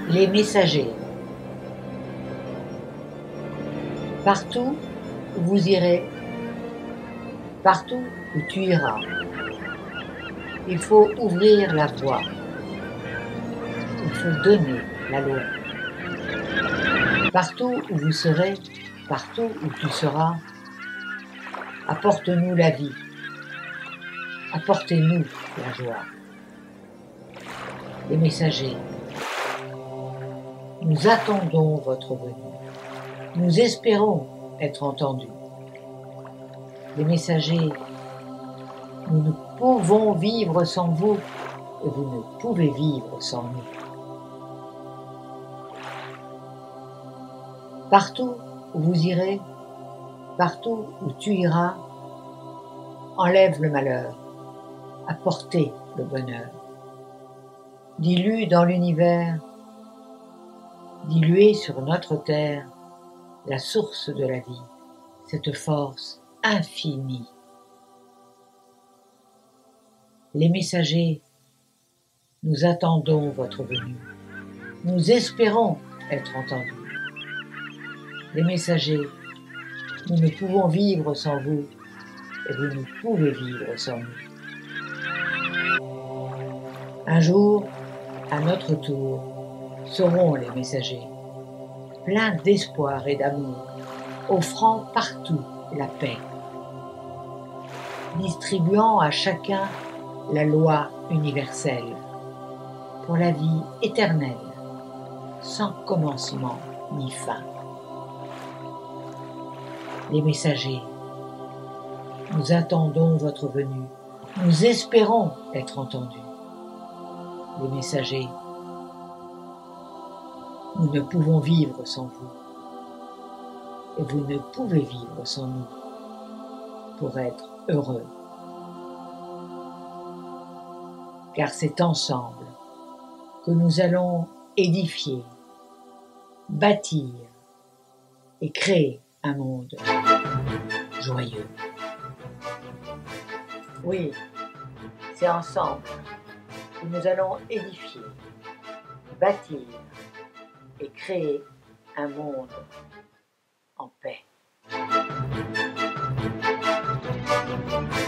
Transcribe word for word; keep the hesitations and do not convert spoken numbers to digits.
Les messagers. Partout où vous irez, partout où tu iras, il faut ouvrir la voie. Il faut donner la loi. Partout où vous serez, partout où tu seras, apporte-nous la vie. Apportez-nous la joie. Les messagers. Nous attendons votre venue. Nous espérons être entendus. Les messagers, nous ne pouvons vivre sans vous et vous ne pouvez vivre sans nous. Partout où vous irez, partout où tu iras, enlève le malheur, apportez le bonheur. Dilue dans l'univers, diluez sur notre terre la source de la vie, cette force infinie. Les messagers, nous attendons votre venue. Nous espérons être entendus. Les messagers, nous ne pouvons vivre sans vous et vous ne pouvez vivre sans nous. Un jour, à notre tour, seront les messagers, pleins d'espoir et d'amour, offrant partout la paix, distribuant à chacun la loi universelle pour la vie éternelle, sans commencement ni fin. Les messagers, nous attendons votre venue, nous espérons être entendus. Les messagers, nous ne pouvons vivre sans vous, et vous ne pouvez vivre sans nous pour être heureux. Car c'est ensemble que nous allons édifier, bâtir et créer un monde joyeux. Oui, c'est ensemble que nous allons édifier, bâtir et créer un monde en paix.